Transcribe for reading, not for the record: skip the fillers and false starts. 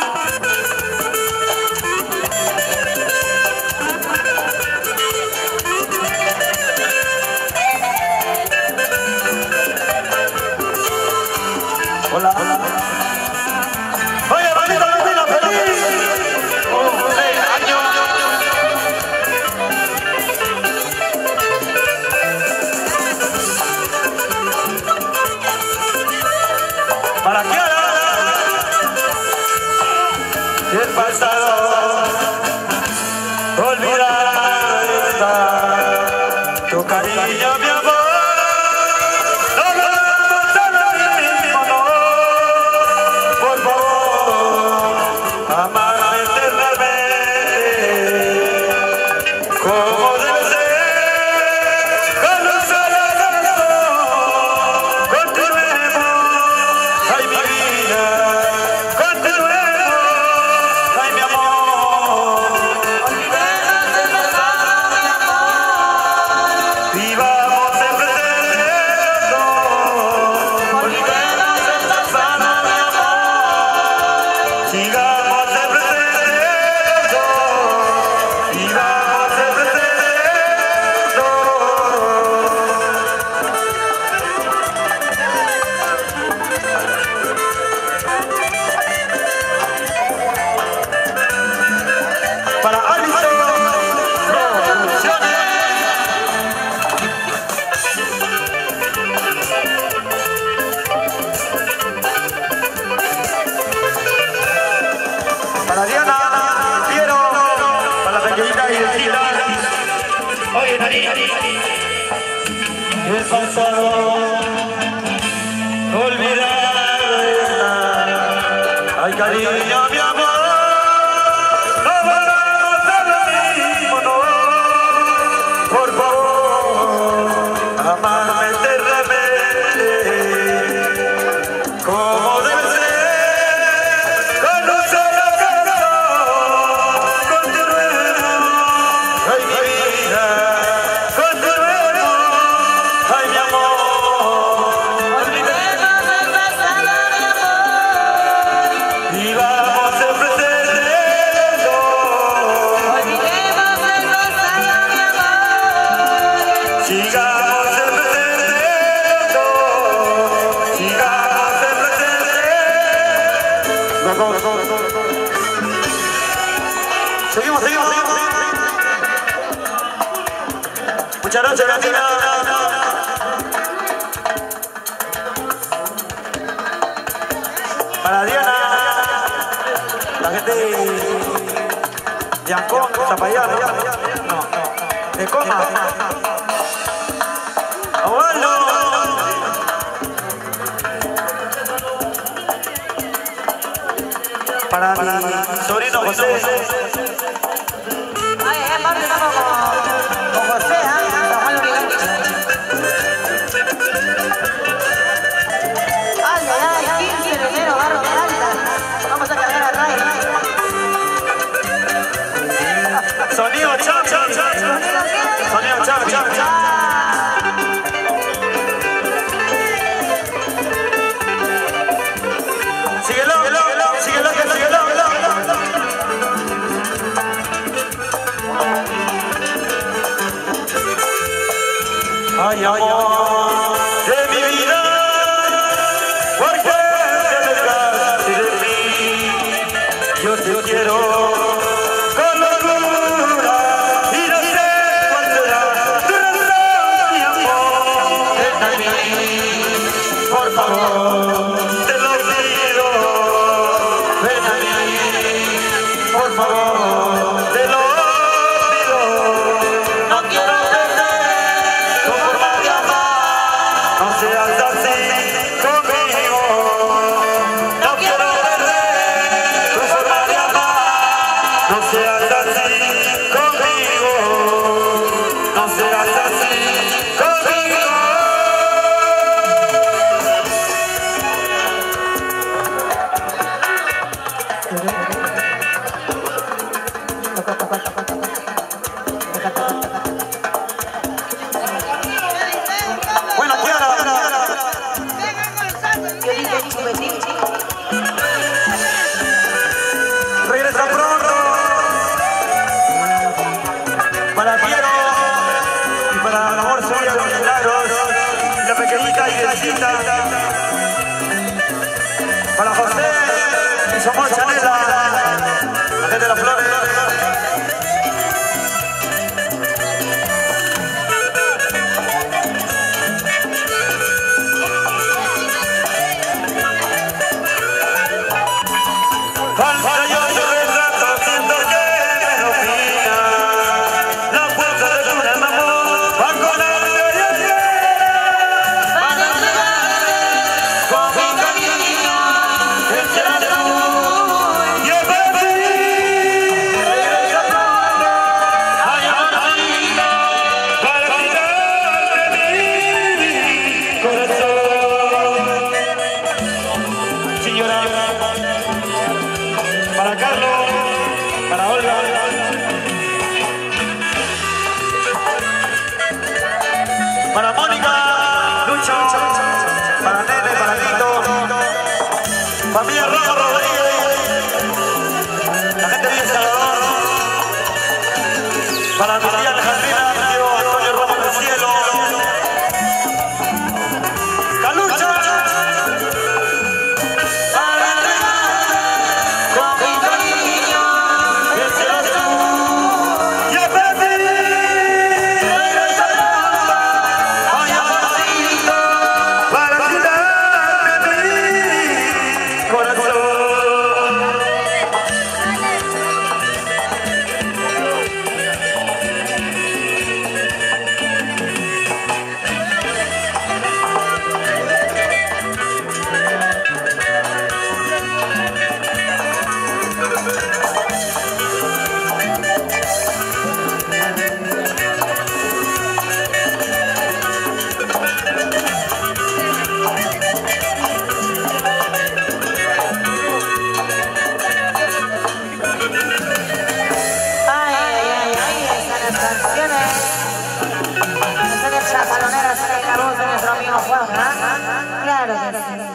Hola. Oye, Mamita, Luzmila, feliz. Cumpleaños. Para que el pasado olvidar está tu cariño, mi amor. Para ALISSON, Producciones. Para Diana, Piero, para la pequeñita y Lucila. Oye, Nari, el pasado olvidar. Ay, cariño, mi amor. Por favor, amarme eternamente, como debe ser, con un solo corazón, continuemos, ay mi vida, continuemos, ay mi amor, olvidemos el pasado, mi amor, y vamos a ofrecerlo, olvidemos el pasado, mi amor. Sigamos siempre teniendo, sigamos siempre teniendo. Seguimos. Muchas gracias, Latina. Para Diana, la gente de Ancón, Zapayán, no, de Coma. ¡Abuelo! Para mi sobrino José. Ay, papi, estamos con José, Ay, 15 de enero, Barro de Alta. Vamos a cargar a Ray. Sonido cham. Sonido cham. Síguelo. Ay, amor de mi vida, ¿por qué te alejaste de mí? Yo te quiero con locura y no sé cuál será tu razón, mi amor. Ven a mí, por favor, te lo pido. Ven a mí, por favor, te lo pido. No quiero perder tu forma de amar. No seas así conmigo. No quiero perder tu forma de amar. No seas así conmigo. No seas así conmigo. familia de los Milagros, la pequeñita Inesita, para José y su amor Chanela, la gente de las flores. Para Carlos, para Olga, para Mónica, Lucho, para Nene, para Tito, familia Rojo Rodríguez, la gente bien Salvador, para mi tía Alejandrina, mi tío Antonio Rojo del Cielo, Calucha. Claro que sí.